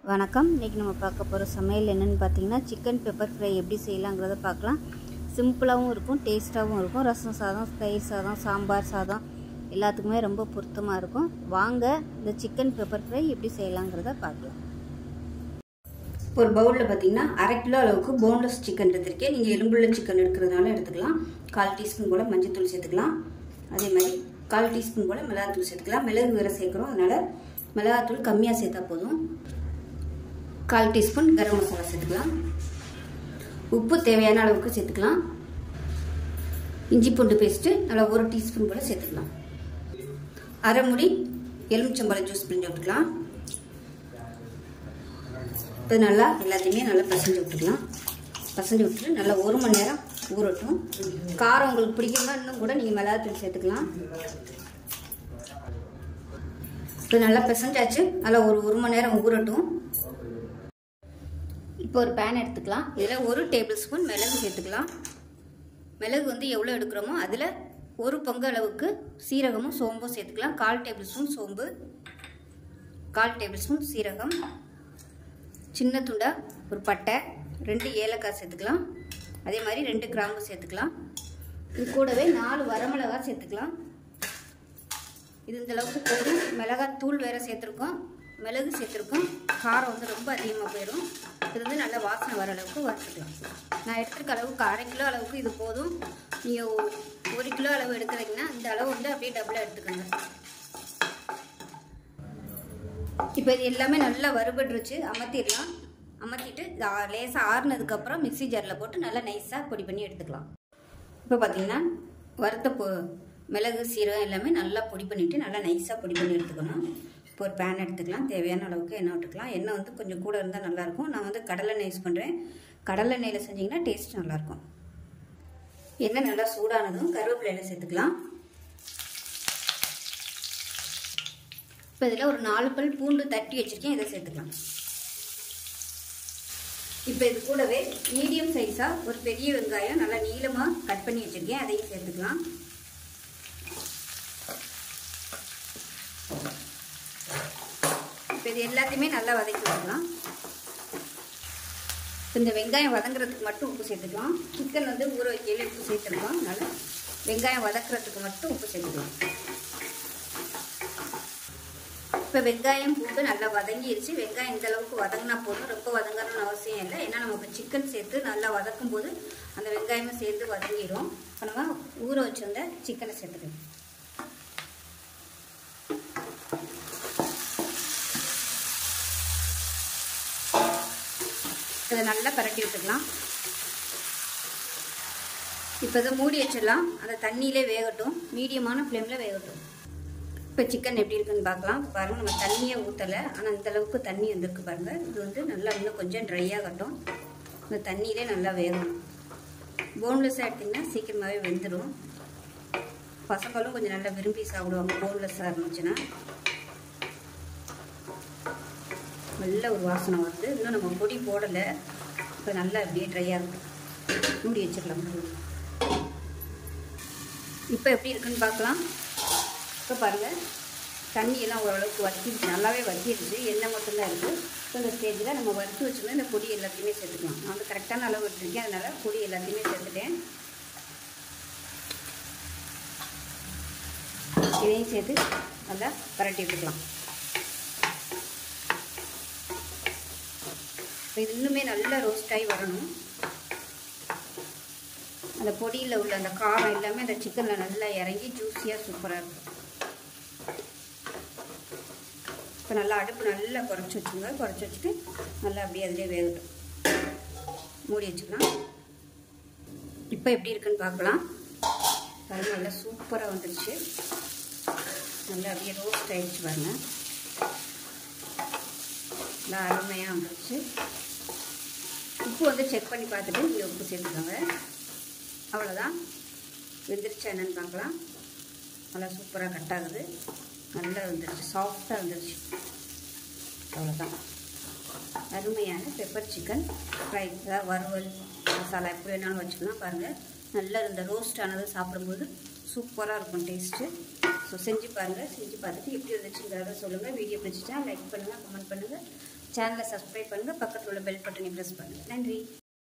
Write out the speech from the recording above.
வணக்கம். இன்றைக்கி நம்ம பார்க்க போகிற சமையல் என்னென்னு பார்த்தீங்கன்னா, சிக்கன் பெப்பர் ஃப்ரை எப்படி செய்யலாங்கிறத பார்க்கலாம். சிம்பிளாகவும் இருக்கும், டேஸ்ட்டாகவும் இருக்கும். ரசம் சாதம், தயிர் சாதம், சாம்பார் சாதம் எல்லாத்துக்குமே ரொம்ப பொருத்தமாக இருக்கும். வாங்க இந்த சிக்கன் பெப்பர் ஃப்ரை எப்படி செய்யலாங்கிறத பார்க்கலாம். ஒரு பவுலில் பார்த்தீங்கன்னா 1/2 கிலோ அளவுக்கு போன்லெஸ் சிக்கன் எடுத்துருக்கேன். நீங்கள் எலும்புள்ள சிக்கன் எடுக்கிறதுனால எடுத்துக்கலாம். 1/4 டீஸ்பூன் போல் மஞ்சள்தூள் சேர்த்துக்கலாம். அதே மாதிரி 1/4 டீஸ்பூன் போல் மிளகாத்தூள் சேர்த்துக்கலாம். மிளகு வேறு சேர்க்குறோம், அதனால் மிளகாத்தூள் கம்மியாக சேர்த்தா போதும். 1/4 டீஸ்பூன் கரம் மசாலா சேர்த்துக்கலாம். உப்பு தேவையான அளவுக்கு சேர்த்துக்கலாம். இஞ்சி பூண்டு பேஸ்ட்டு நல்லா 1 டீஸ்பூன் போல் சேர்த்துக்கலாம். அரை மூடி எலுமிச்சம்பழம் ஜூஸ் பிழிஞ்சு விட்டுக்கலாம். இப்போ நல்லா எல்லாத்தையுமே நல்லா பசஞ்சு விட்டுக்கலாம். பசஞ்சு விட்டுட்டு நல்லா 1 மணி நேரம் ஊறட்டும். காரம் உங்களுக்கு பிடிக்கும்னா இன்னும் கூட நீங்கள் மிளகாத்தூள் சேர்த்துக்கலாம். இப்போ நல்லா பிசைஞ்சாச்சு. நல்லா ஒரு மணி நேரம் ஊறட்டும். இப்போ ஒரு பேன் எடுத்துக்கலாம். இதில் 1 டேபிள் ஸ்பூன் மிளகு சேர்த்துக்கலாம். மிளகு எவ்வளோ எடுக்கிறோமோ அதில் 1 பங்கு அளவுக்கு சீரகமும் சோம்பும் சேர்த்துக்கலாம். 1/4 டேபிள் ஸ்பூன் சோம்பு, 1/4 டேபிள் ஸ்பூன் சீரகம், சின்ன துண்டா ஒரு பட்டை, 2 ஏலக்காய் சேர்த்துக்கலாம். அதே மாதிரி 2 கிராம்பு சேர்த்துக்கலாம். இது கூடவே 4 வரமிளகாய் சேர்த்துக்கலாம். இது இந்த அளவுக்கு போதும். மிளகாய் தூள் வேறு சேர்த்துருக்கோம், மிளகு சேர்த்துருக்கோம். காரம் ரொம்ப அதிகமாக போயிடும். இது நல்ல வாசனை வர அளவுக்கு வறுத்துக்கலாம். நான் எடுத்துருக்க அளவுக்கு 1/2 கிலோ அளவுக்கு இது போதும். நீங்கள் 1 கிலோ அளவு எடுக்கிறீங்கன்னா இந்த அளவு அப்படியே டபுளாக எடுத்துக்கோங்க. இப்போ இது எல்லாமே நல்லா வறுபட்டுருச்சு. அமர்த்திடலாம். அமர்த்திட்டு லேசாக ஆறுனதுக்கப்புறம் மிக்ஸி ஜாரில் போட்டு நல்லா நைஸாக பொடி பண்ணி எடுத்துக்கலாம். இப்போ பார்த்தீங்கன்னா வறுத்த மிளகு சீரகம் எல்லாமே நல்லா பொடி பண்ணிவிட்டு நல்லா நைஸாக பொடி பண்ணி எடுத்துக்கணும். இப்போ ஒரு பேன் எடுத்துக்கலாம். தேவையான அளவுக்கு எண்ணெய் விட்டுக்கலாம். எண்ணெய் கொஞ்சம் கூட இருந்தால் நல்லாயிருக்கும். நான் கடலெண்ணெய் யூஸ் பண்ணுறேன். கடலெண்ணெயில் செஞ்சிங்கன்னா டேஸ்ட் நல்லாயிருக்கும். எண்ணெய் நல்லா சூடானதும் கருவேப்பிலையில சேர்த்துக்கலாம். இப்போ இதில் ஒரு 4 பல் பூண்டு தட்டி வச்சுருக்கேன், இதை சேர்த்துக்கலாம். இப்போ இது கூடவே மீடியம் சைஸாக ஒரு பெரிய வெங்காயம் நல்லா நீளமாக கட் பண்ணி வச்சுருக்கேன், அதையும் சேர்த்துக்கலாம். இப்போ இது எல்லாத்தையுமே நல்லா வதக்கி விட்டுக்கலாம். இந்த வெங்காயம் வதங்குறதுக்கு மட்டும் உப்பு சேர்த்துக்கலாம். சிக்கன் ஊற வைக்கையில் உப்பு சேர்த்துக்கலாம். அதனால் வெங்காயம் வதக்குறதுக்கு மட்டும் உப்பு சேர்த்துக்கலாம். இப்போ வெங்காயம் பூண்டு நல்லா வதங்கிடுச்சு. வெங்காயம் இந்த அளவுக்கு வதங்கினா போதும், ரொம்ப வதங்கணும்னு அவசியம் இல்லை. ஏன்னா நம்ம இப்போ சிக்கன் சேர்த்து நல்லா வதக்கும் போது அந்த வெங்காயமும் சேர்த்து வதங்கிடும். இப்போ நம்ம ஊற வச்சுருந்த சிக்கனை சேர்த்துக்கலாம். இதை நல்லா பரட்டி விட்டுக்கலாம். இப்போ இதை மூடி வச்சிடலாம். அந்த தண்ணியிலே வேகட்டும், மீடியமான ஃப்ளேமில் வேகட்டும். இப்போ சிக்கன் எப்படி இருக்குன்னு பார்க்கலாம். பாருங்கள், நம்ம தண்ணியே ஊற்றலை, ஆனால் இந்தளவுக்கு தண்ணி வந்திருக்கு பாருங்கள். இது நல்லா இன்னும் கொஞ்சம் ட்ரையாகட்டும். இந்த தண்ணியிலே நல்லா வேகணும். போன்லெஸ்ஸாக எடுத்திங்கன்னா சீக்கிரமாகவே வெந்துடும். பசங்களும் கொஞ்சம் நல்லா விரும்பி சாப்பிடுவாங்க போன்லெஸ்ஸாக இருந்துச்சுன்னா. நல்ல ஒரு வாசனை வருது. இன்னும் நம்ம பொடி போடலை. இப்போ நல்லா அப்படியே ட்ரையாக இருக்கும். மூடி வச்சிடலாம். இப்போ எப்படி இருக்குன்னு பார்க்கலாம். இப்போ பாருங்கள், தண்ணியெல்லாம் ஓரளவுக்கு வற்றிடுச்சு, நல்லாவே வற்றிடுச்சு. எண்ணெய் மட்டும்தான் இருக்குது. இப்போ இந்த ஸ்டேஜில் நம்ம வறுத்து வச்சுருந்தா இந்த பொடி எல்லாத்தையுமே சேர்த்துக்கலாம். நான் கரெக்டான அளவு எடுத்துருக்கேன், அதனால் பொடி எல்லாத்தையுமே சேர்த்துட்டேன். இதையும் சேர்த்து நல்லா பரட்டி விட்டுக்கலாம். இது இன்னுமே நல்லா ரோஸ்ட் ஆகி வரணும். அந்த பொடியில் உள்ள அந்த காரம் எல்லாமே அந்த சிக்கனில் நல்லா இறங்கி ஜூஸியாக சூப்பராக இருக்கும். இப்போ நல்லா அடுப்பு நல்லா குறைச்சி வச்சுங்க. குறைச்சி வச்சுட்டு நல்லா அப்படியே அதிலே வேகட்டும். மூடி வச்சுக்கலாம். இப்போ எப்படி இருக்குன்னு பார்க்கலாம். அது நல்லா சூப்பராக வந்துடுச்சு. நல்லா அப்படியே ரோஸ்ட் ஆகிடுச்சு பாருங்கள். நல்லா அருமையாக வந்துடுச்சு. உப்பு செக் பண்ணி பார்த்துட்டு இங்கே உப்பு சேர்த்துக்கோங்க. அவ்வளோதான், வெந்துருச்சா என்னன்னு பார்க்கலாம். நல்லா சூப்பராக கட் ஆகுது. நல்லா வந்துடுச்சு, சாஃப்டாக வந்துடுச்சு. அவ்வளோதான், அருமையான பெப்பர் சிக்கன் ஃப்ரை. அதாவது வறுவல் மசாலா எப்படி வேணாலும் வச்சுக்கலாம். பாருங்கள், நல்லா இந்த ரோஸ்ட் ஆனது சாப்பிடும்போது சூப்பராக இருக்கும் டேஸ்ட்டு. ஸோ செஞ்சு பாருங்கள். செஞ்சு பார்த்துட்டு எப்படி வந்துச்சுங்கிறத சொல்லுங்கள். வீடியோ பிடிச்சிச்சா லைக் பண்ணுங்கள், கமெண்ட் பண்ணுங்கள். சேனலை சப்ஸ்கிரைப் பண்ணுங்கள், பக்கத்தில் உள்ள பெல் பட்டனை ப்ரெஸ் பண்ணுங்கள். நன்றி.